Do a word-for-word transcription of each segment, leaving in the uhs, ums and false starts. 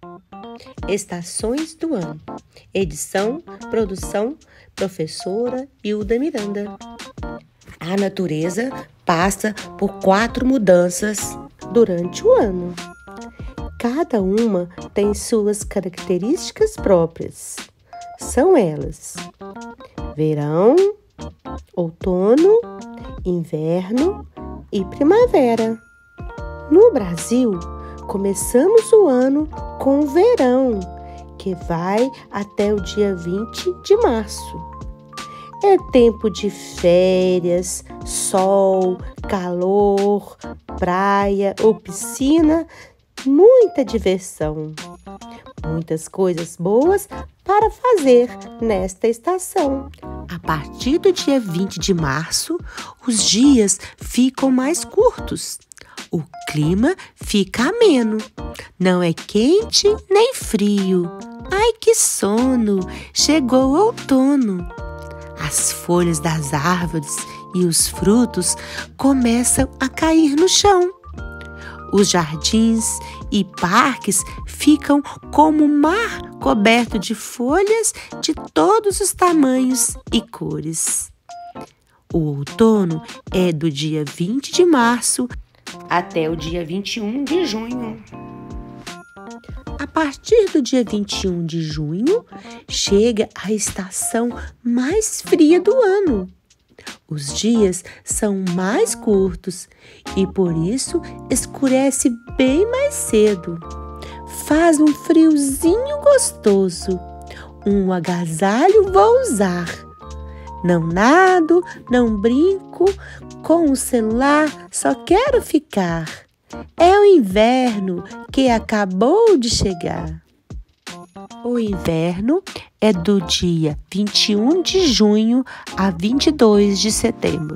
Estações do ano. Edição, produção, professora Hilda Miranda. A natureza passa por quatro mudanças durante o ano. Cada uma tem suas características próprias. São elas: verão, outono, inverno e primavera. No Brasil, começamos o ano com o verão, que vai até o dia vinte de março. É tempo de férias, sol, calor, praia ou piscina, muita diversão. Muitas coisas boas para fazer nesta estação. A partir do dia vinte de março, os dias ficam mais curtos. O clima fica ameno. Não é quente nem frio. Ai, que sono! Chegou o outono. As folhas das árvores e os frutos começam a cair no chão. Os jardins e parques ficam como um mar coberto de folhas de todos os tamanhos e cores. O outono é do dia vinte de março até o dia vinte e um de junho. A partir do dia vinte e um de junho, chega a estação mais fria do ano. Os dias são mais curtos e, por isso, escurece bem mais cedo. Faz um friozinho gostoso. Um agasalho vou usar. Não nado, não brinco, com o celular só quero ficar. É o inverno que acabou de chegar. O inverno é do dia vinte e um de junho a vinte e dois de setembro.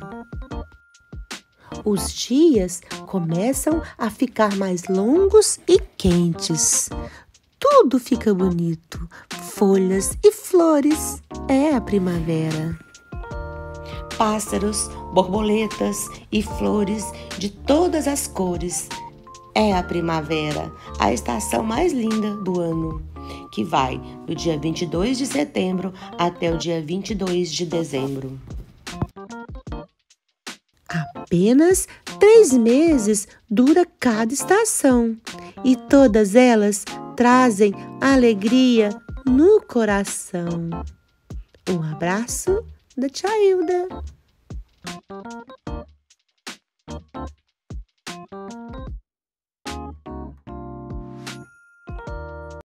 Os dias começam a ficar mais longos e quentes. Tudo fica bonito, folhas e flores. É a primavera. Pássaros, borboletas e flores de todas as cores. É a primavera, a estação mais linda do ano, que vai do dia vinte e dois de setembro até o dia vinte e dois de dezembro. Apenas três meses dura cada estação e todas elas trazem alegria no coração. Um abraço da Tia Hilda.